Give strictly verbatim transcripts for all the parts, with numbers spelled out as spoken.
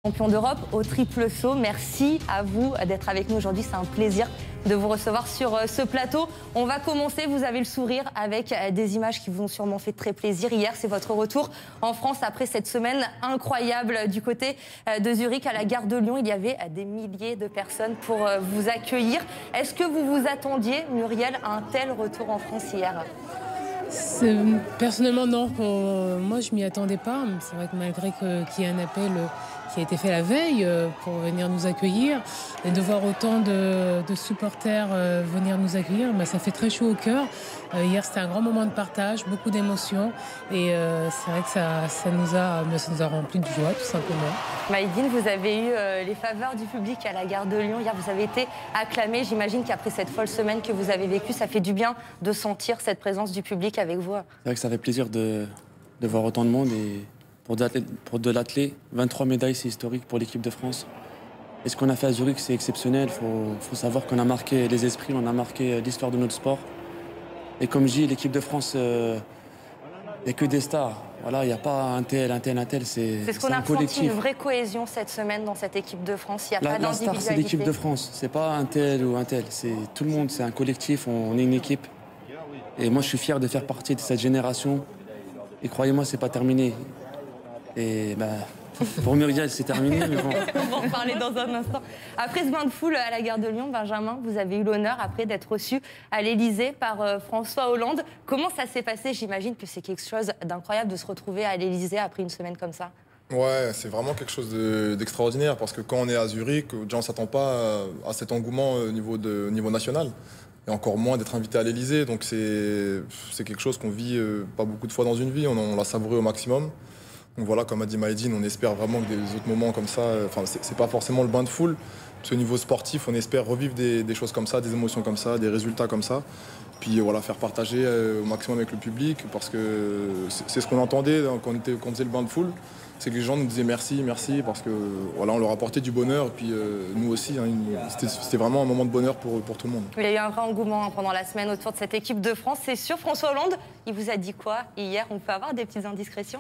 Champion d'Europe au triple saut. Merci à vous d'être avec nous aujourd'hui. C'est un plaisir de vous recevoir sur ce plateau. On va commencer, vous avez le sourire, avec des images qui vous ont sûrement fait très plaisir. Hier, c'est votre retour en France après cette semaine incroyable du côté de Zurich à la gare de Lyon. Il y avait des milliers de personnes pour vous accueillir. Est-ce que vous vous attendiez, Muriel, à un tel retour en France hier ? Personnellement, non. On, moi, je ne m'y attendais pas. C'est vrai que malgré que, qu'il y ait un appel qui a été fait la veille pour venir nous accueillir, et de voir autant de, de supporters venir nous accueillir, ben, ça fait très chaud au cœur. Hier, c'était un grand moment de partage, beaucoup d'émotions. Et euh, c'est vrai que ça, ça, nous a, ça nous a rempli de joie, tout simplement. Maïdine, vous avez eu euh, les faveurs du public à la gare de Lyon. Hier, vous avez été acclamée. J'imagine qu'après cette folle semaine que vous avez vécue, ça fait du bien de sentir cette présence du public avec vous. C'est vrai que ça fait plaisir de, de voir autant de monde. Et pour de, pour de l'athlète, vingt-trois médailles, c'est historique pour l'équipe de France. Et ce qu'on a fait à Zurich, c'est exceptionnel. Il faut, faut savoir qu'on a marqué les esprits, on a marqué l'histoire de notre sport. Et comme je dis, l'équipe de France, il euh, n'y a que des stars. Voilà, il n'y a pas un tel, un tel, un tel, c'est C'est ce qu'on a ressenti, une vraie cohésion cette semaine dans cette équipe de France. Il n'y a la, pas d'individualité. La star, c'est l'équipe de France. C'est pas un tel ou un tel. C'est tout le monde, c'est un collectif, on, on est une équipe. Et moi, je suis fier de faire partie de cette génération. Et croyez-moi, c'est pas terminé. Et ben... Pour Muriel, c'est terminé, mais bon. On va en parler dans un instant. Après ce bain de foule à la gare de Lyon, Benjamin, vous avez eu l'honneur après d'être reçu à l'Élysée par euh, François Hollande. Comment ça s'est passé? J'imagine que c'est quelque chose d'incroyable de se retrouver à l'Élysée après une semaine comme ça. Ouais, c'est vraiment quelque chose de, d'extraordinaire parce que quand on est à Zurich, déjà on ne s'attend pas à cet engouement au niveau, de, au niveau national. Et encore moins d'être invité à l'Élysée. Donc c'est, c'est quelque chose qu'on vit euh, pas beaucoup de fois dans une vie. On, on l'a savouré au maximum. Donc voilà, comme a dit Maïdine, on espère vraiment que des autres moments comme ça, enfin c'est, c'est pas forcément le bain de foule, parce qu'au niveau sportif, on espère revivre des, des choses comme ça, des émotions comme ça, des résultats comme ça. Puis voilà, faire partager euh, au maximum avec le public, parce que c'est, c'est ce qu'on entendait quand on, était, quand on faisait le bain de foule, c'est que les gens nous disaient merci, merci, parce que voilà, on leur apportait du bonheur, et puis euh, nous aussi, hein, une, c'était, c'était vraiment un moment de bonheur pour, pour tout le monde. Il y a eu un vrai engouement pendant la semaine autour de cette équipe de France, c'est sûr. François Hollande, il vous a dit quoi hier? On peut avoir des petites indiscrétions?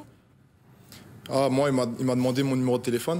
Ah, moi, il m'a, il m'a demandé mon numéro de téléphone.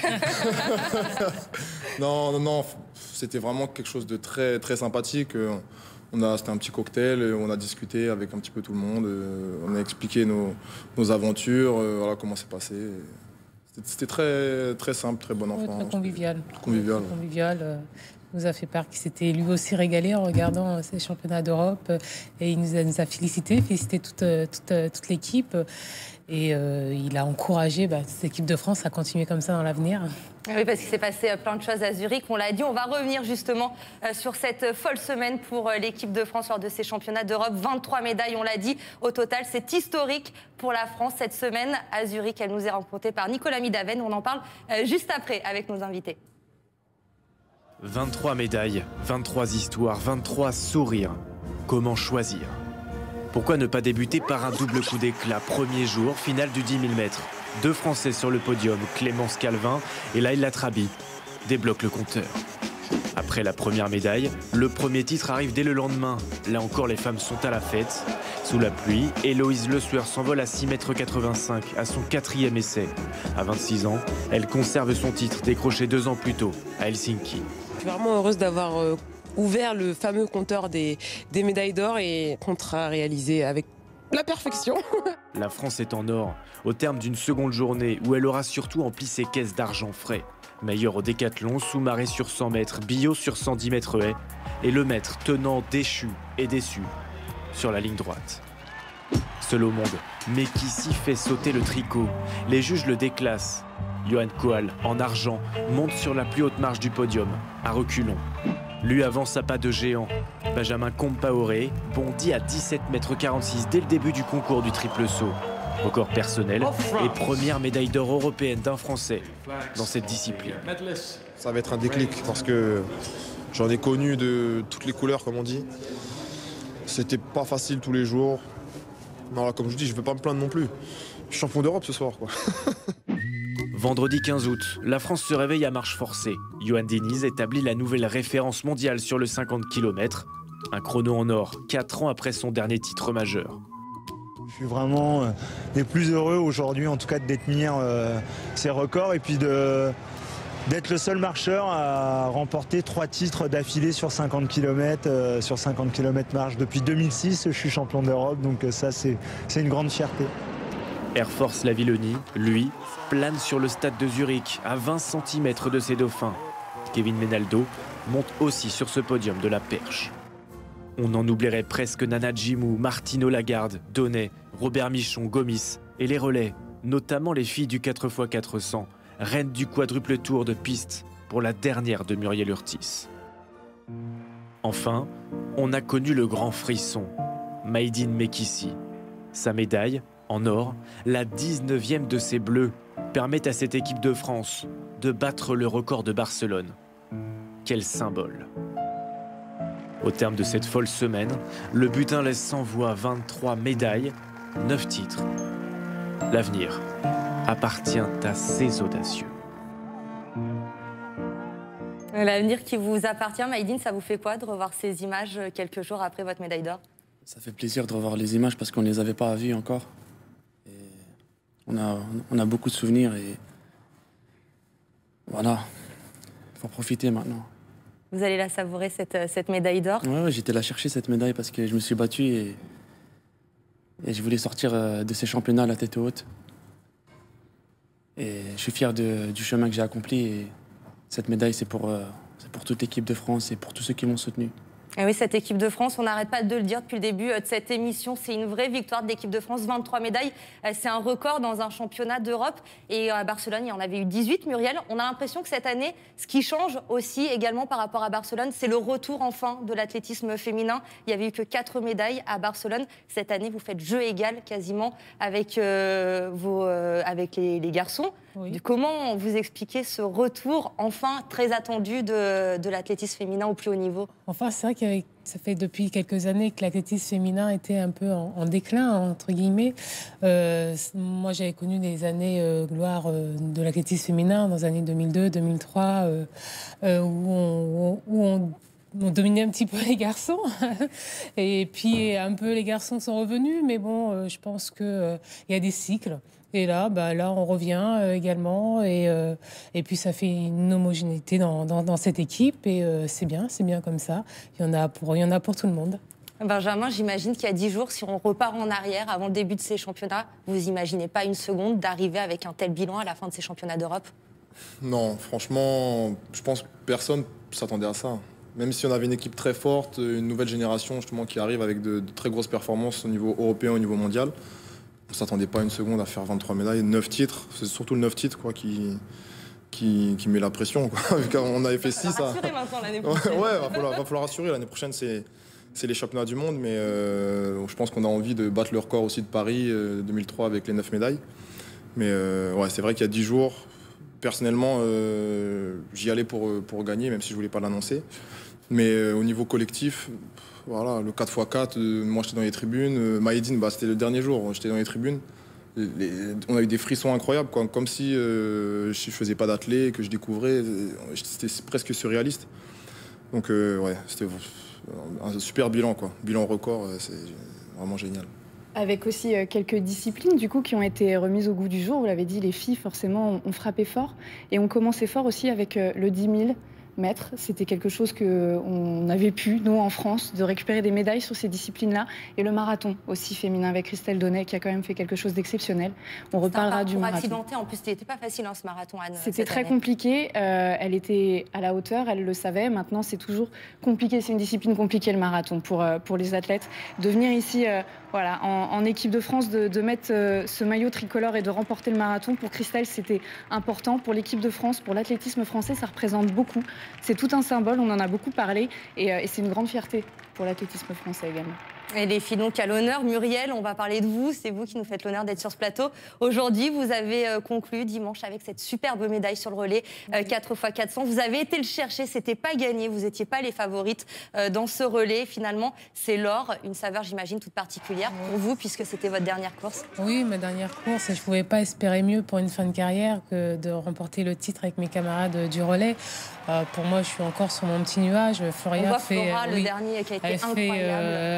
non, non, non, c'était vraiment quelque chose de très, très sympathique. On a, c'était un petit cocktail, on a discuté avec un petit peu tout le monde. On a expliqué nos, nos aventures, voilà comment c'est passé. C'était, c'était très, très simple, très bon enfant. Très convivial. Convivial. Très convivial. Euh, il nous a fait part qu'il s'était lui aussi régalé en regardant ces championnats d'Europe. Et il nous a, nous a félicité, félicité toute, toute, toute l'équipe. Et euh, il a encouragé bah, cette équipe de France à continuer comme ça dans l'avenir. Oui, parce qu'il s'est passé plein de choses à Zurich, on l'a dit. On va revenir justement euh, sur cette folle semaine pour euh, l'équipe de France lors de ces championnats d'Europe. vingt-trois médailles, on l'a dit. Au total, c'est historique pour la France cette semaine à Zurich. Elle nous est rencontrée par Nicolas Midaven. On en parle euh, juste après avec nos invités. vingt-trois médailles, vingt-trois histoires, vingt-trois sourires. Comment choisir ? Pourquoi ne pas débuter par un double coup d'éclat? Premier jour, finale du dix mille mètres. Deux Français sur le podium, Clémence Calvin et Laïla Trabi, débloquent le compteur. Après la première médaille, le premier titre arrive dès le lendemain. Là encore, les femmes sont à la fête. Sous la pluie, Héloïse Le Sueur s'envole à six mètres quatre-vingt-cinq à son quatrième essai. À vingt-six ans, elle conserve son titre décroché deux ans plus tôt à Helsinki. Je suis vraiment heureuse d'avoir euh, ouvert le fameux compteur des, des médailles d'or et contrat réalisé avec la perfection. La France est en or, au terme d'une seconde journée où elle aura surtout empli ses caisses d'argent frais. Meilleur au décathlon, sous-marée sur cent mètres, bio sur cent dix mètres haies, et le maître tenant déchu et déçu sur la ligne droite. Seul au monde, mais qui s'y fait sauter le tricot. Les juges le déclassent. Johan Koal, en argent, monte sur la plus haute marche du podium, à reculons. Lui avance à pas de géant. Benjamin Compaoré bondit à dix-sept mètres quarante-six dès le début du concours du triple saut. Record personnel et première médaille d'or européenne d'un Français dans cette discipline. Ça va être un déclic parce que j'en ai connu de toutes les couleurs, comme on dit. C'était pas facile tous les jours. Non, là, comme je dis, je veux pas me plaindre non plus. Je suis champion d'Europe ce soir, quoi. Vendredi quinze août, la France se réveille à marche forcée. Johan Diniz établit la nouvelle référence mondiale sur le cinquante kilomètres. Un chrono en or, quatre ans après son dernier titre majeur. Je suis vraiment euh, des plus heureux aujourd'hui, en tout cas, de détenir euh, ces records et puis de, d'être le seul marcheur à remporter trois titres d'affilée sur cinquante kilomètres, euh, sur cinquante kilomètres marche. Depuis deux mille six, je suis champion d'Europe, donc euh, ça, c'est, c'est une grande fierté. Air Force Lavilloni, lui, plane sur le stade de Zurich, à vingt centimètres de ses dauphins. Kevin Menaldo monte aussi sur ce podium de la perche. On en oublierait presque Nana Djimou, Martino Lagarde, Donnet, Robert Michon, Gomis et les relais, notamment les filles du quatre fois quatre cents, reines du quadruple tour de piste pour la dernière de Muriel Urtis. Enfin, on a connu le grand frisson, Maïdine Mekissi. Sa médaille, en or, la dix-neuvième de ses bleus, permet à cette équipe de France de battre le record de Barcelone. Quel symbole! Au terme de cette folle semaine, le butin laisse sans voix vingt-trois médailles, neuf titres. L'avenir appartient à ces audacieux. L'avenir qui vous appartient, Maïdine, ça vous fait quoi de revoir ces images quelques jours après votre médaille d'or? Ça fait plaisir de revoir les images parce qu'on ne les avait pas vues encore. Et on, a, on a beaucoup de souvenirs et voilà, il faut en profiter maintenant. Vous allez la savourer, cette, cette médaille d'or? Oui, ouais, j'étais là chercher cette médaille parce que je me suis battu et, et je voulais sortir de ces championnats à la tête haute. Et je suis fier de, du chemin que j'ai accompli. Et cette médaille, c'est pour, c'est pour toute l'équipe de France et pour tous ceux qui m'ont soutenu. Et oui, cette équipe de France, on n'arrête pas de le dire depuis le début de cette émission, c'est une vraie victoire de l'équipe de France, vingt-trois médailles, c'est un record dans un championnat d'Europe. Et à Barcelone, il y en avait eu dix-huit, Muriel. On a l'impression que cette année, ce qui change aussi également par rapport à Barcelone, c'est le retour enfin de l'athlétisme féminin. Il n'y avait eu que quatre médailles à Barcelone. Cette année, vous faites jeu égal quasiment avec, euh, vos, euh, avec les, les garçons. Oui. Comment vous expliquez ce retour enfin très attendu de, de l'athlétisme féminin au plus haut niveau? Enfin, c'est vrai que ça fait depuis quelques années que l'athlétisme féminin était un peu en, en déclin, entre guillemets. Euh, moi, j'avais connu des années euh, gloire euh, de l'athlétisme féminin dans les années deux mille deux, deux mille trois, euh, euh, où on... Où on On dominait un petit peu les garçons et puis un peu les garçons sont revenus, mais bon, euh, je pense qu'il euh, y a des cycles. Et là, bah, là, on revient euh, également et, euh, et puis ça fait une homogénéité dans, dans, dans cette équipe et euh, c'est bien, c'est bien comme ça. Il y en a pour, il y en a pour tout le monde. Benjamin, j'imagine qu'il y a dix jours, si on repart en arrière avant le début de ces championnats, vous imaginez pas une seconde d'arriver avec un tel bilan à la fin de ces championnats d'Europe? Non, franchement, je pense que personne ne s'attendait à ça. Même si on avait une équipe très forte, une nouvelle génération justement qui arrive avec de, de très grosses performances au niveau européen, au niveau mondial, on ne s'attendait pas une seconde à faire vingt-trois médailles, neuf titres. C'est surtout le neuf titres quoi, qui, qui, qui met la pression. Quoi. Vu qu'on avait fait six. Ça va rassurer maintenant l'année prochaine. Ouais, ouais, va falloir, va falloir rassurer. L'année prochaine, c'est, c'est les championnats du monde, mais euh, je pense qu'on a envie de battre le record aussi de Paris euh, deux mille trois avec les neuf médailles. Mais euh, ouais, c'est vrai qu'il y a dix jours, personnellement, euh, j'y allais pour, pour gagner, même si je ne voulais pas l'annoncer. Mais euh, au niveau collectif, voilà, le quatre fois quatre, euh, moi j'étais dans les tribunes. Euh, Maïdine, bah, c'était le dernier jour, j'étais dans les tribunes. Les, les, on a eu des frissons incroyables, quoi, comme si euh, je ne faisais pas d'athlé, que je découvrais. C'était presque surréaliste. Donc euh, ouais, c'était un super bilan, quoi. Bilan record, c'est vraiment génial. Avec aussi quelques disciplines du coup qui ont été remises au goût du jour. Vous l'avez dit, les filles forcément ont frappé fort et ont commencé fort aussi avec le dix mille mètres. C'était quelque chose qu'on avait pu, nous en France, de récupérer des médailles sur ces disciplines-là. Et le marathon aussi féminin avec Christelle Donnet qui a quand même fait quelque chose d'exceptionnel. On reparlera du marathon. Accidenté. En plus, c'était pas facile hein, ce marathon, Anne. C'était très année. compliqué. Euh, elle était à la hauteur, elle le savait. Maintenant, c'est toujours compliqué. C'est une discipline compliquée le marathon pour, euh, pour les athlètes. De venir ici, euh, voilà, en, en équipe de France, de, de mettre euh, ce maillot tricolore et de remporter le marathon, pour Christelle, c'était important. Pour l'équipe de France, pour l'athlétisme français, ça représente beaucoup. C'est tout un symbole, on en a beaucoup parlé et, euh, et c'est une grande fierté pour l'athlétisme français également. Et les filles donc à l'honneur. Muriel, on va parler de vous, c'est vous qui nous faites l'honneur d'être sur ce plateau. Aujourd'hui, vous avez euh, conclu dimanche avec cette superbe médaille sur le relais, euh, quatre fois quatre cents. Vous avez été le chercher, c'était pas gagné, vous n'étiez pas les favorites euh, dans ce relais. Finalement, c'est l'or, une saveur j'imagine toute particulière pour vous puisque c'était votre dernière course. Oui, ma dernière course et je pouvais pas espérer mieux pour une fin de carrière que de remporter le titre avec mes camarades du relais. Euh, pour moi, je suis encore sur mon petit nuage. Floria On voit fait, Flora, euh, le oui, dernier qui a été elle incroyable. Fait, euh, euh,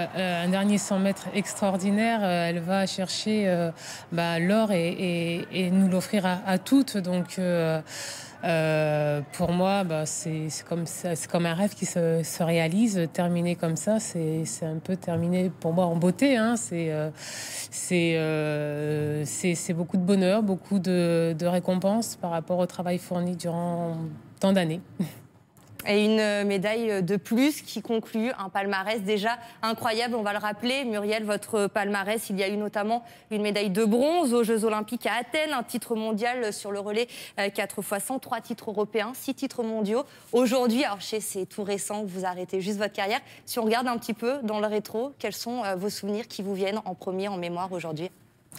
un dernier cent mètres extraordinaire. Euh, elle va chercher euh, bah, l'or et, et, et nous l'offrir à, à toutes. Donc, euh, euh, pour moi, bah, c'est, c'est, comme, c'est comme un rêve qui se, se réalise. Terminer comme ça, c'est, c'est un peu terminé pour moi en beauté. Hein. C'est, euh, c'est, euh, c'est, c'est beaucoup de bonheur, beaucoup de, de récompenses par rapport au travail fourni durant tant d'années. Et une médaille de plus qui conclut un palmarès déjà incroyable. On va le rappeler, Muriel, votre palmarès, il y a eu notamment une médaille de bronze aux Jeux Olympiques à Athènes, un titre mondial sur le relais quatre fois cent, trois titres européens, six titres mondiaux. Aujourd'hui, alors je sais, c'est tout récent, vous arrêtez juste votre carrière. Si on regarde un petit peu dans le rétro, quels sont vos souvenirs qui vous viennent en premier en mémoire aujourd'hui ?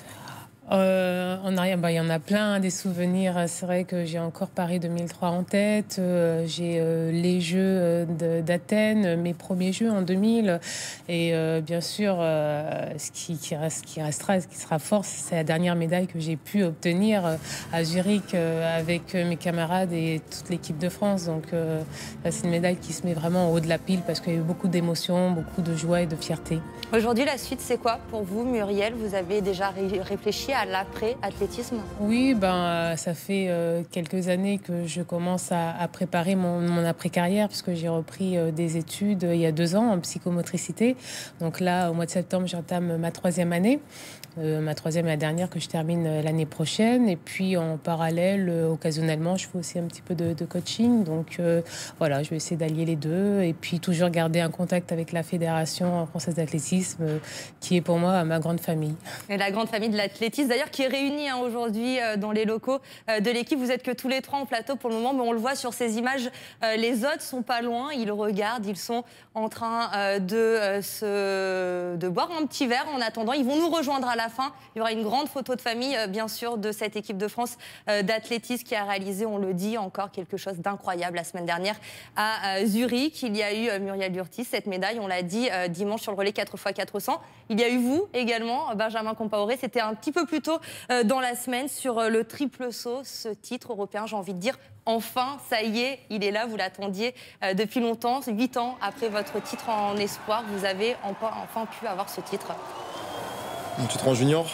Euh, en arrière, bah, il y en a plein, des souvenirs. C'est vrai que j'ai encore Paris deux mille trois en tête. Euh, j'ai euh, les Jeux de, d'Athènes, mes premiers Jeux en deux mille. Et euh, bien sûr, euh, ce qui, qui, reste, qui restera, ce qui sera fort, c'est la dernière médaille que j'ai pu obtenir euh, à Zurich euh, avec mes camarades et toute l'équipe de France. Donc, euh, c'est une médaille qui se met vraiment au haut de la pile parce qu'il y a eu beaucoup d'émotions, beaucoup de joie et de fierté. Aujourd'hui, la suite, c'est quoi pour vous, Muriel ? Vous avez déjà ré- réfléchi à l'après-athlétisme ? Oui, ben, ça fait euh, quelques années que je commence à, à préparer mon, mon après-carrière puisque j'ai repris euh, des études euh, il y a deux ans en psychomotricité. Donc là, au mois de septembre, j'entame ma troisième année. Euh, ma troisième et la dernière que je termine euh, l'année prochaine. Et puis en parallèle, euh, occasionnellement, je fais aussi un petit peu de, de coaching. Donc euh, voilà, je vais essayer d'allier les deux. Et puis toujours garder un contact avec la Fédération française d'athlétisme, euh, qui est pour moi ma grande famille. Et la grande famille de l'athlétisme, d'ailleurs, qui est réunie hein, aujourd'hui euh, dans les locaux euh, de l'équipe. Vous êtes que tous les trois en plateau pour le moment, mais on le voit sur ces images. Euh, les autres sont pas loin, ils regardent, ils sont en train euh, de, euh, se... de boire un petit verre en attendant. Ils vont nous rejoindre à la fin. Il y aura une grande photo de famille, euh, bien sûr, de cette équipe de France euh, d'athlétisme qui a réalisé, on le dit, encore quelque chose d'incroyable la semaine dernière à euh, Zurich. Il y a eu euh, Muriel Durtis, cette médaille, on l'a dit, euh, dimanche sur le relais quatre fois quatre cents. Il y a eu vous également, Benjamin Compaoré. C'était un petit peu plus tôt euh, dans la semaine sur euh, le triple saut, ce titre européen, j'ai envie de dire. Enfin, ça y est, il est là, vous l'attendiez euh, depuis longtemps. Huit ans après votre titre en espoir, vous avez enfin, enfin pu avoir ce titre. Mon titre en junior.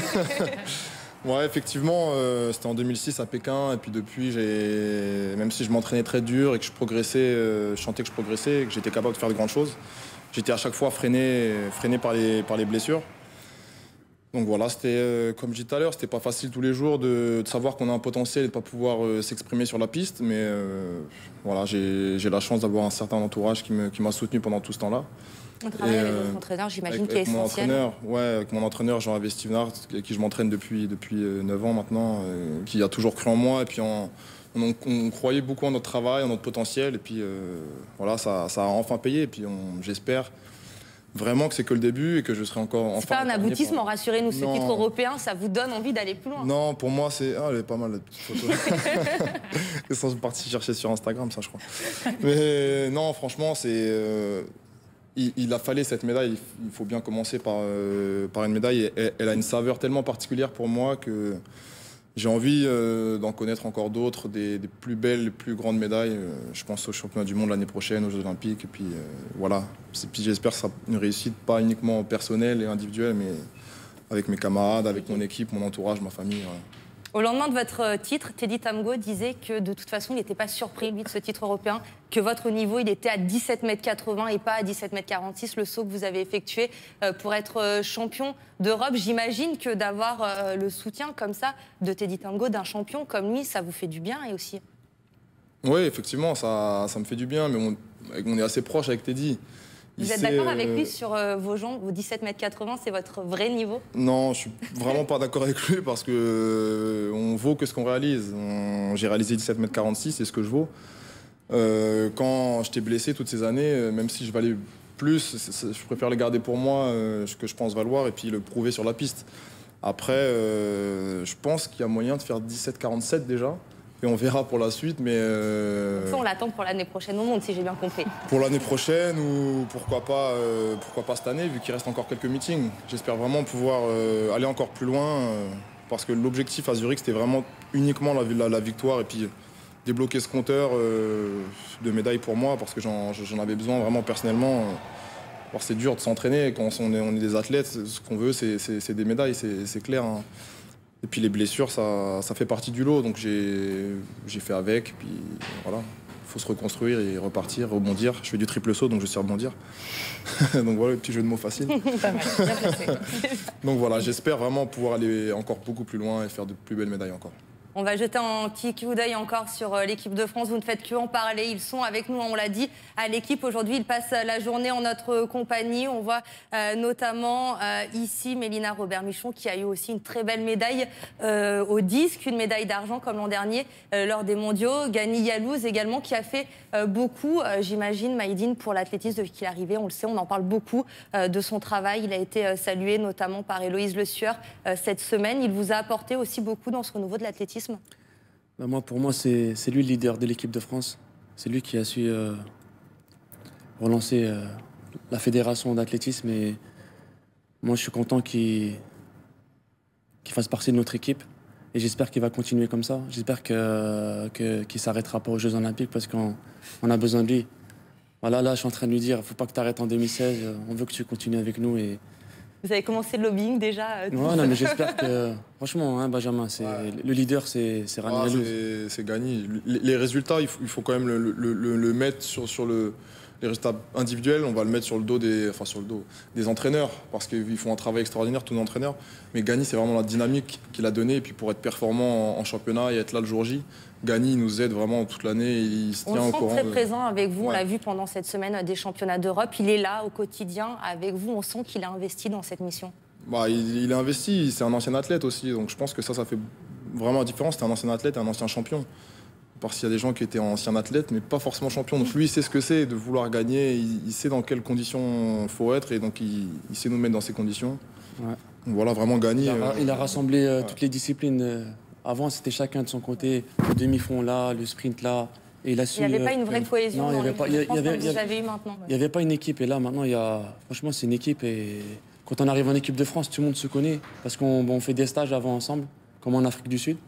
Ouais, effectivement, euh, c'était en deux mille six à Pékin. Et puis depuis, j'ai... même si je m'entraînais très dur et que je progressais, euh, je sentais que je progressais et que j'étais capable de faire de grandes choses, j'étais à chaque fois freiné, freiné par, les, par les blessures. Donc voilà, c'était, euh, comme je disais tout à l'heure, c'était pas facile tous les jours de, de savoir qu'on a un potentiel et de pas pouvoir euh, s'exprimer sur la piste. Mais euh, voilà, j'ai, j'ai la chance d'avoir un certain entourage qui, me, qui m'a soutenu pendant tout ce temps-là. On travaille et, avec euh, votre entraîneur, j'imagine, avec, qui est avec mon essentiel. Entraîneur, ouais, avec mon entraîneur Jean-Hervé Stevenard, avec qui je m'entraîne depuis, depuis euh, neuf ans maintenant, euh, qui a toujours cru en moi. Et puis on, on, on croyait beaucoup en notre travail, en notre potentiel. Et puis euh, voilà, ça, ça a enfin payé. Et puis on, j'espère vraiment que c'est que le début et que je serai encore... C'est enfin pas un aboutissement, par... rassurez-nous, ce non. titre européen, ça vous donne envie d'aller plus loin. Non, pour moi, c'est... Ah, elle est pas mal, la petite photo. Ils sont partis chercher sur Instagram, ça, je crois. Mais non, franchement, c'est... Euh... Il, il a fallu cette médaille, il faut bien commencer par, euh, par une médaille. Elle, elle a une saveur tellement particulière pour moi que j'ai envie euh, d'en connaître encore d'autres, des, des plus belles, les plus grandes médailles. Euh, je pense au championnat du monde l'année prochaine, aux Jeux Olympiques. Et puis euh, voilà, et puis j'espère que ça sera une réussite pas uniquement personnelle et individuelle, mais avec mes camarades, avec mon équipe, mon entourage, ma famille. Voilà. Au lendemain de votre titre, Teddy Tamgo disait que de toute façon, il n'était pas surpris, lui, de ce titre européen, que votre niveau, il était à dix-sept mètres quatre-vingts et pas à dix-sept mètres quarante-six, le saut que vous avez effectué pour être champion d'Europe. J'imagine que d'avoir le soutien comme ça de Teddy Tamgo, d'un champion comme lui, ça vous fait du bien et aussi. Oui, effectivement, ça, ça me fait du bien, mais on, on est assez proche avec Teddy. Vous êtes d'accord euh... avec lui sur euh, vos jambes, vos dix-sept mètres quatre-vingts, c'est votre vrai niveau? Non, je suis vraiment pas d'accord avec lui parce que euh, on vaut que ce qu'on réalise. On... J'ai réalisé dix-sept mètres quarante-six, c'est ce que je vaux. Euh, quand j'étais blessé toutes ces années, euh, même si je valais plus, c'est, c'est, je préfère le garder pour moi, euh, ce que je pense valoir, et puis le prouver sur la piste. Après, euh, je pense qu'il y a moyen de faire dix-sept quarante-sept déjà. Et on verra pour la suite, mais... Euh... Ça, on l'attend pour l'année prochaine au monde, si j'ai bien compris. Pour l'année prochaine, ou pourquoi pas, euh, pourquoi pas cette année, vu qu'il reste encore quelques meetings. J'espère vraiment pouvoir euh, aller encore plus loin, euh, parce que l'objectif à Zurich, c'était vraiment uniquement la, la, la victoire, et puis débloquer ce compteur euh, de médailles pour moi, parce que j'en, j'en avais besoin vraiment personnellement. Alors c'est dur de s'entraîner, quand on est, on est des athlètes, ce qu'on veut c'est des médailles, c'est clair. Hein. Et puis les blessures, ça, ça fait partie du lot, donc j'ai fait avec, puis voilà. Il faut se reconstruire et repartir, rebondir. Je fais du triple saut, donc je sais rebondir. Donc voilà, le petit jeu de mots facile. Pas mal, bien placé. Donc voilà, j'espère vraiment pouvoir aller encore beaucoup plus loin et faire de plus belles médailles encore. On va jeter un petit coup d'œil encore sur l'équipe de France. Vous ne faites que en parler. Ils sont avec nous, on l'a dit, à l'équipe. Aujourd'hui, ils passent la journée en notre compagnie. On voit euh, notamment euh, ici Mélina Robert-Michon qui a eu aussi une très belle médaille euh, au disque, une médaille d'argent comme l'an dernier euh, lors des mondiaux. Gani Yalouz également qui a fait euh, beaucoup, euh, j'imagine, Maïdine, pour l'athlétisme depuis qu'il est arrivé. On le sait, on en parle beaucoup euh, de son travail. Il a été euh, salué notamment par Héloïse Le Sueur euh, cette semaine. Il vous a apporté aussi beaucoup dans ce renouveau de l'athlétisme. Ben moi, pour moi, c'est lui le leader de l'équipe de France. C'est lui qui a su euh, relancer euh, la fédération d'athlétisme. Et moi, je suis content qu'il qu'il fasse partie de notre équipe. Et j'espère qu'il va continuer comme ça. J'espère qu'il que, qu'il ne s'arrêtera pas aux Jeux Olympiques parce qu'on on a besoin de lui. Voilà, là, je suis en train de lui dire, il ne faut pas que tu arrêtes en deux mille seize. On veut que tu continues avec nous. Et, vous avez commencé le lobbying déjà euh, ouais, non, mais j'espère que... Franchement, hein, Benjamin, ouais. Le leader, c'est Rani ah, Yalouz. C'est Gani. Les, les résultats, il faut, il faut quand même le, le, le, le mettre sur, sur le... Les résultats individuels, on va le mettre sur le dos des, enfin sur le dos des entraîneurs, parce qu'ils font un travail extraordinaire, tous nos entraîneurs. Mais Gani, c'est vraiment la dynamique qu'il a donnée. Et puis pour être performant en, en championnat et être là le jour J, Gani nous aide vraiment toute l'année. Il se tient on au sent courant. très de... présent avec vous, ouais. On l'a vu pendant cette semaine des championnats d'Europe. Il est là au quotidien avec vous. On sent qu'il a investi dans cette mission. Bah, il, il est investi, c'est un ancien athlète aussi. Donc je pense que ça, ça fait vraiment la différence. C'est un ancien athlète et un ancien champion. Parce qu'il y a des gens qui étaient anciens athlètes, mais pas forcément champions. Donc lui, il sait ce que c'est de vouloir gagner. Il, il sait dans quelles conditions il faut être. Et donc, il, il sait nous mettre dans ces conditions. Ouais. Donc voilà, vraiment gagner. Il a, euh, il a rassemblé euh, ouais. toutes les disciplines. Avant, c'était chacun de son côté. Le demi-fond là, le sprint là. Et il a su, il n'y avait euh, pas une vraie cohésion. Non, il n'y avait pas. Il y avait, il y avait eu maintenant. Il n'y avait pas une équipe. Et là, maintenant, il y a. Franchement, c'est une équipe. Et quand on arrive en équipe de France, tout le monde se connaît. Parce qu'on bon, on fait des stages avant ensemble, comme en Afrique du Sud.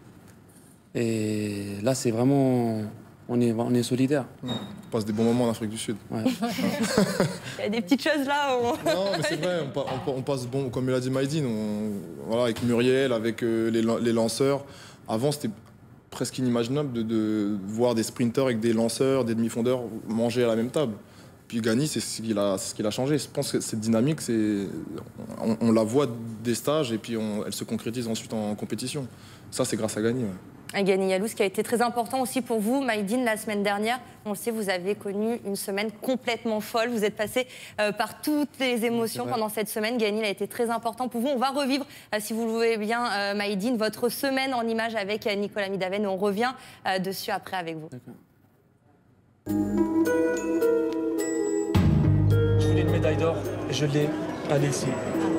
Et là, c'est vraiment. On est, on est solidaires. Ouais. On passe des bons moments en Afrique du Sud. Ouais. Il y a des petites choses là. Où... Non, mais c'est vrai, on, on, on passe bon, comme il a dit Maïdine, on, voilà, avec Muriel, avec euh, les, les lanceurs. Avant, c'était presque inimaginable de, de voir des sprinteurs avec des lanceurs, des demi-fondeurs manger à la même table. Puis Gani, c'est ce qu'il a, ce qu'il a changé. Je pense que cette dynamique, on, on la voit des stages et puis on, elle se concrétise ensuite en compétition. Ça, c'est grâce à Gani. Ouais. Gani Yalouz, qui a été très important aussi pour vous, Maïdine, la semaine dernière. On le sait, vous avez connu une semaine complètement folle. Vous êtes passé euh, par toutes les émotions pendant cette semaine. Gani, il a été très important pour vous. On va revivre, euh, si vous le voulez bien, euh, Maïdine, votre semaine en images avec euh, Nicolas Midhaven. On revient euh, dessus après avec vous. Je voulais une médaille d'or et je l'ai. Allez, ici.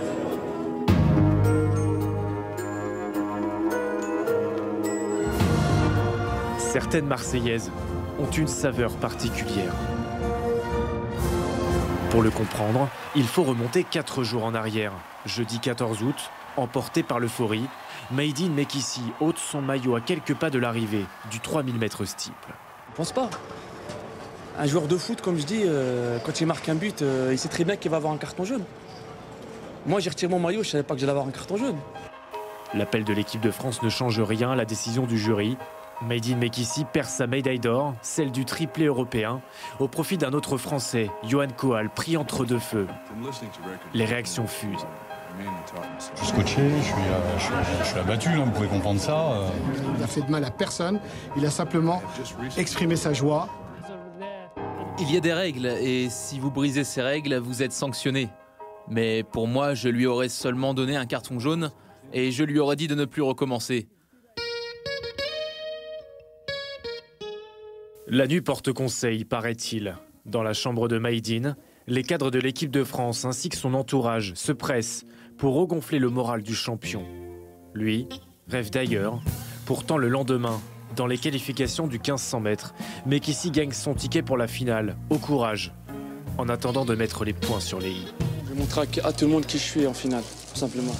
Certaines Marseillaises ont une saveur particulière. Pour le comprendre, il faut remonter quatre jours en arrière. Jeudi quatorze août, emporté par l'euphorie, Maïdine Mekissi ôte son maillot à quelques pas de l'arrivée du trois mille mètres steeple. Je pense pas. Un joueur de foot, comme je dis, euh, quand il marque un but, euh, il sait très bien qu'il va avoir un carton jaune. Moi, j'ai retiré mon maillot, je savais pas que j'allais avoir un carton jaune. L'appel de l'équipe de France ne change rien à la décision du jury. Maïdine Mekissi perd sa médaille d'or, celle du triplé européen, au profit d'un autre Français, Yohan Kohal, pris entre deux feux. Les réactions fusent. Je suis scotché, je suis, euh, je suis, je suis abattu, hein, vous pouvez comprendre ça. Euh... Il n'a fait de mal à personne, il a simplement exprimé sa joie. Il y a des règles, et si vous brisez ces règles, vous êtes sanctionné. Mais pour moi, je lui aurais seulement donné un carton jaune, et je lui aurais dit de ne plus recommencer. La nuit porte conseil, paraît-il. Dans la chambre de Maïdine, les cadres de l'équipe de France ainsi que son entourage se pressent pour regonfler le moral du champion. Lui rêve d'ailleurs. Pourtant, le lendemain, dans les qualifications du quinze cents mètres, Mekissi gagne son ticket pour la finale, au courage, en attendant de mettre les points sur les i. Je vais montrer à tout le monde qui je suis en finale, tout simplement.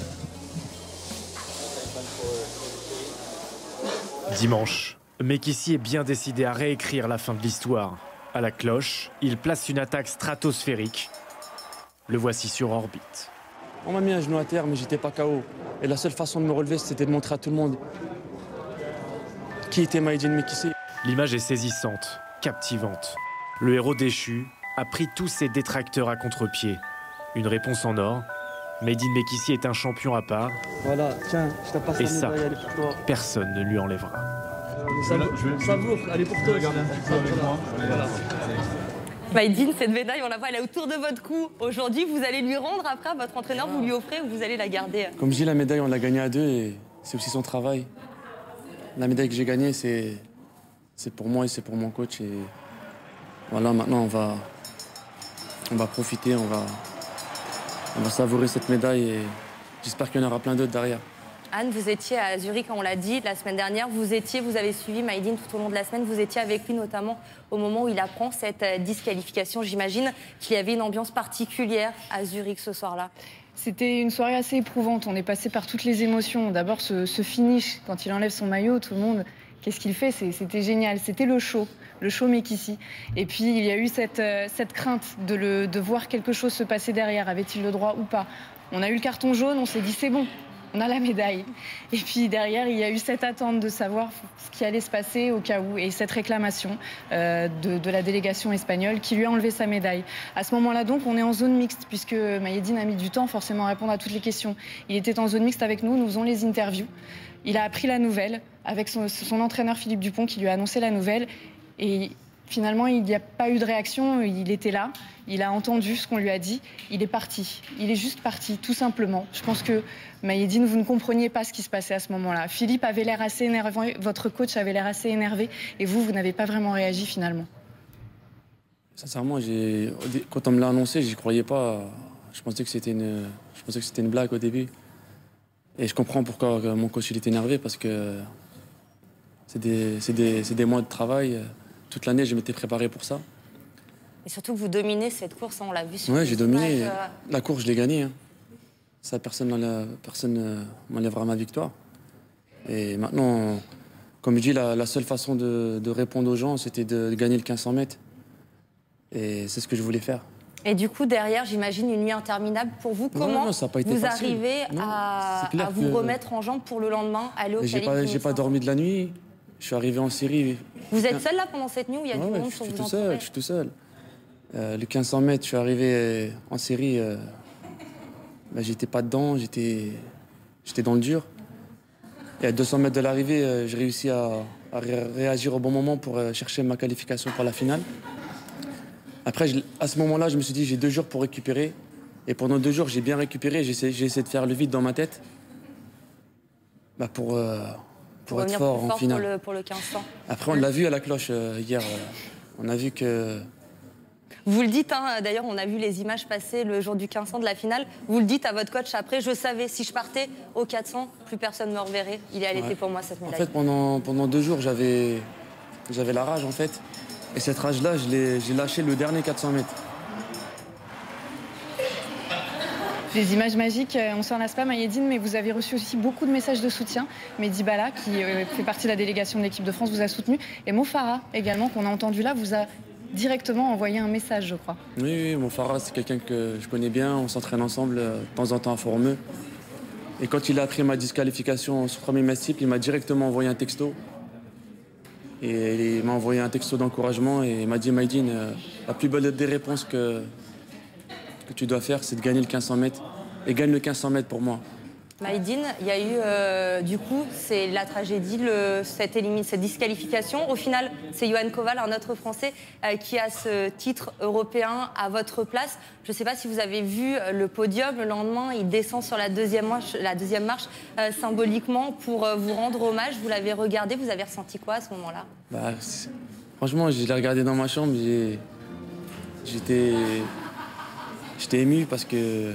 Dimanche, Mekissi est bien décidé à réécrire la fin de l'histoire. À la cloche, il place une attaque stratosphérique. Le voici sur orbite. On m'a mis un genou à terre, mais j'étais pas K O. Et la seule façon de me relever, c'était de montrer à tout le monde qui était Maïdine Mekissi. L'image est saisissante, captivante. Le héros déchu a pris tous ses détracteurs à contre-pied. Une réponse en or. Maïdine Mekissi est un champion à part. Voilà, tiens, je t'ai passé Et la ça, médaille, elle est pour toi. personne ne lui enlèvera. Savoure, elle est pour toi. Voilà. Maïdine, cette médaille, on la voit, elle est autour de votre cou. Aujourd'hui, vous allez lui rendre après à votre entraîneur, vous lui offrez ou vous allez la garder? Comme je dis, la médaille, on l'a gagnée à deux et c'est aussi son travail. La médaille que j'ai gagnée, c'est c'est pour moi et c'est pour mon coach. Et voilà, maintenant, on va, on va profiter, on va, on va savourer cette médaille et j'espère qu'il y en aura plein d'autres derrière. Anne, vous étiez à Zurich, on l'a dit, la semaine dernière. Vous étiez, vous avez suivi Maïdine tout au long de la semaine. Vous étiez avec lui notamment au moment où il apprend cette disqualification. J'imagine qu'il y avait une ambiance particulière à Zurich ce soir-là. C'était une soirée assez éprouvante. On est passé par toutes les émotions. D'abord, ce, ce finish, quand il enlève son maillot, tout le monde, qu'est-ce qu'il fait? C'était génial. C'était le show, le show Mekissi. Et puis, il y a eu cette, cette crainte de, le, de voir quelque chose se passer derrière. Avait-il le droit ou pas? On a eu le carton jaune, on s'est dit c'est bon. On a la médaille. Et puis derrière, il y a eu cette attente de savoir ce qui allait se passer au cas où. Et cette réclamation euh, de, de la délégation espagnole qui lui a enlevé sa médaille. À ce moment-là, donc, on est en zone mixte, puisque Maïdine a mis du temps forcément à répondre à toutes les questions. Il était en zone mixte avec nous, nous faisons les interviews. Il a appris la nouvelle avec son, son entraîneur Philippe Dupont qui lui a annoncé la nouvelle. Et finalement, il n'y a pas eu de réaction. Il était là, il a entendu ce qu'on lui a dit. Il est parti. Il est juste parti, tout simplement. Je pense que Maïdine, vous ne compreniez pas ce qui se passait à ce moment-là. Philippe avait l'air assez énervé, votre coach avait l'air assez énervé, et vous, vous n'avez pas vraiment réagi finalement. Sincèrement, quand on me l'a annoncé, j'y croyais pas. Je pensais que c'était une, je pensais que c'était une blague au début. Et je comprends pourquoi mon coach il est énervé, parce que c'est des, c'est des, c'est des mois de travail. Toute l'année, je m'étais préparé pour ça. Et surtout que vous dominez cette course, on l'a vu sur Ouais, les j'ai dominé. images. La course, je l'ai gagnée. Hein. Ça, personne ne m'enlèvera ma victoire. Et maintenant, comme je dis, la, la seule façon de, de répondre aux gens, c'était de, de gagner le quinze cents mètres. Et c'est ce que je voulais faire. Et du coup, derrière, j'imagine une nuit interminable pour vous. Comment non, non, ça a pas été vous facile. arrivez non, à, à vous que... remettre en jambe pour le lendemain, aller au J'ai pas, j'ai pas dormi de la nuit. Je suis arrivé en Syrie. Vous êtes seul là pendant cette nuit ou il y a ouais, du ouais, monde je pour suis vous tout seul, Je suis tout seul. Euh, le quinze cents mètres, je suis arrivé en Syrie. Euh, ben, j'étais pas dedans, j'étais, j'étais dans le dur. Et à deux cents mètres de l'arrivée, euh, j'ai réussi à, à ré réagir au bon moment pour euh, chercher ma qualification pour la finale. Après, je, à ce moment-là, je me suis dit j'ai deux jours pour récupérer. Et pendant deux jours, j'ai bien récupéré. J'ai essayé, j'ai essayé de faire le vide dans ma tête bah, pour, euh, pour, pour être fort, fort en finale. Pour le, pour le quinze cents. Après, on l'a vu à la cloche euh, hier. Euh, on a vu que... Vous le dites, hein, d'ailleurs, on a vu les images passer le jour du quinze cents de la finale. Vous le dites à votre coach après, je savais, si je partais au quatre cents, plus personne ne me reverrait. Il est allaité ouais. pour moi, cette médaille. En fait, pendant, pendant deux jours, j'avais j'avais la rage, en fait. Et cette rage-là, je l'ai j'ai lâché le dernier quatre cents mètres. Les images magiques, on s'en lasse pas, Maïdine, mais vous avez reçu aussi beaucoup de messages de soutien. Mehdi Bala, qui euh, fait partie de la délégation de l'équipe de France, vous a soutenu. Et Mo Farah, également, qu'on a entendu là, vous a directement envoyé un message, je crois. Oui, oui, Mo Farah, c'est quelqu'un que je connais bien. On s'entraîne ensemble euh, de temps en temps à Formeux. Et quand il a appris ma disqualification sur premier mètre steeple, il m'a directement envoyé un texto. Et il m'a envoyé un texto d'encouragement et il m'a dit, Maïdine, euh, la plus belle des réponses que, que tu dois faire, c'est de gagner le quinze cents mètres. Et gagne le quinze cents mètres pour moi. Maïdine, il y a eu, euh, du coup, c'est la tragédie, le, cette, cette disqualification. Au final, c'est Yoann Koval, un autre Français, euh, qui a ce titre européen à votre place. Je ne sais pas si vous avez vu le podium. Le lendemain, il descend sur la deuxième marche, la deuxième marche euh, symboliquement pour euh, vous rendre hommage. Vous l'avez regardé, vous avez ressenti quoi à ce moment-là? Bah, franchement, je l'ai regardé dans ma chambre. J'étais ému parce que...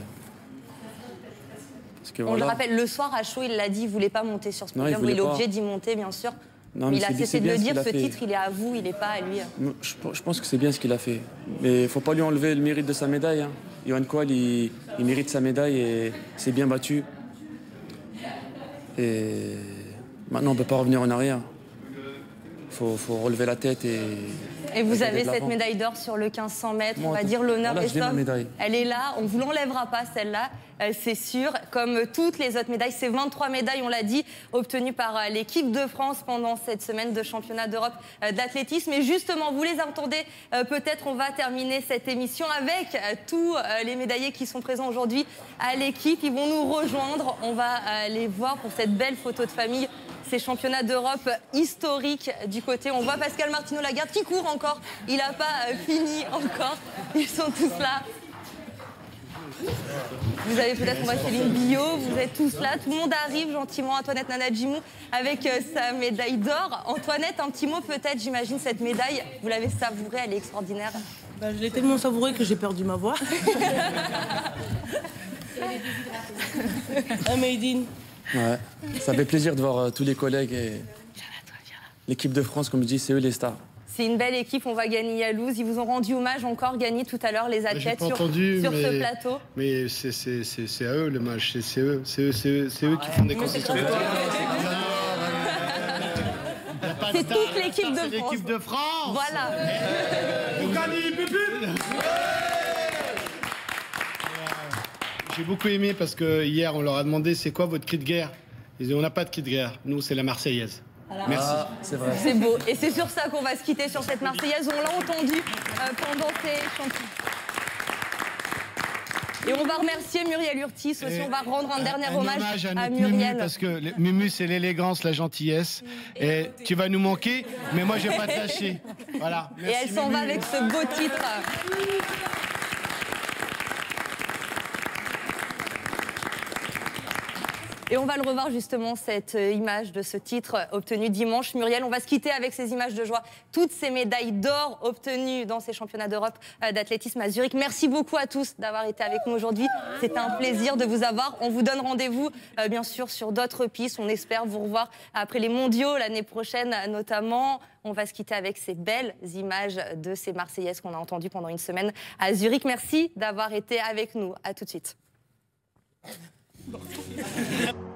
On voilà. le rappelle, le soir à chaud, il l'a dit, il ne voulait pas monter sur ce podium. Non, il, il est obligé d'y monter, bien sûr. Non, mais il a cessé de le dire, ce, ce titre, il est à vous, il n'est pas à lui. Je, je pense que c'est bien ce qu'il a fait. Mais il ne faut pas lui enlever le mérite de sa médaille. Hein. Yoann Koval, il, il mérite sa médaille et s'est bien battu. Et maintenant, on ne peut pas revenir en arrière. Il faut, faut relever la tête et... Et vous et avez de cette l'avant. médaille d'or sur le quinze cents mètres. Moi, On va tout- dire l'honneur voilà, est je l'ai, ma somme. médaille. Elle est là. On ne vous l'enlèvera pas, celle-là. Euh, c'est sûr. Comme toutes les autres médailles, c'est vingt-trois médailles, on l'a dit, obtenues par euh, l'équipe de France pendant cette semaine de championnat d'Europe euh, d'athlétisme. Et justement, vous les entendez, euh, peut-être on va terminer cette émission avec euh, tous euh, les médaillés qui sont présents aujourd'hui à l'équipe. Ils vont nous rejoindre. On va euh, les voir pour cette belle photo de famille. Ces championnats d'Europe historiques du côté. On voit Pascal Martino-Lagarde qui court encore. Il n'a pas euh, fini encore. Ils sont tous là. Vous avez peut-être, on voit Céline Billot, vous êtes tous là. Tout le monde arrive gentiment. Antoinette Nanadjimou avec euh, sa médaille d'or. Antoinette, un petit mot peut-être, j'imagine, cette médaille, vous l'avez savourée, elle est extraordinaire. Bah, je l'ai tellement savourée que j'ai perdu ma voix. Un made in. Ouais. Ça fait plaisir de voir euh, tous les collègues et l'équipe de France, comme je dis, c'est eux les stars. C'est une belle équipe, on va gagner à Louz. Ils vous ont rendu hommage encore, gagné tout à l'heure les J'ai athlètes pas sur, entendu, sur mais, ce plateau. Mais c'est c'est- c'est- c'est à eux le match, c'est c'est eux, c'est eux, c'est eux, c'est eux qui font des concessions. C'est toute l'équipe de France. l'équipe de France. Voilà. J'ai beaucoup aimé parce que hier on leur a demandé c'est quoi votre cri de guerre. Ils disaient on n'a pas de cri de guerre, nous c'est la Marseillaise. Merci. Ah, c'est vrai. C'est beau. Et c'est sur ça qu'on va se quitter, sur cette Marseillaise. On l'a entendu euh, pendant ces chansons. Et on va remercier Muriel Urtis aussi. Et on va rendre un dernier un hommage, hommage à, à notre Mumu, Muriel. parce que le- Mumu c'est l'élégance, la gentillesse. Et tu vas nous manquer, mais moi je vais pas te lâcher. Voilà. Et Merci, elle s'en Mumu. va avec ce beau titre. Et on va le revoir justement, cette euh, image de ce titre euh, obtenu dimanche. Muriel, on va se quitter avec ces images de joie. Toutes ces médailles d'or obtenues dans ces championnats d'Europe euh, d'athlétisme à Zurich. Merci beaucoup à tous d'avoir été avec nous aujourd'hui. C'était un plaisir de vous avoir. On vous donne rendez-vous euh, bien sûr sur d'autres pistes. On espère vous revoir après les mondiaux l'année prochaine notamment. On va se quitter avec ces belles images de ces Marseillaises qu'on a entendues pendant une semaine à Zurich. Merci d'avoir été avec nous. À tout de suite.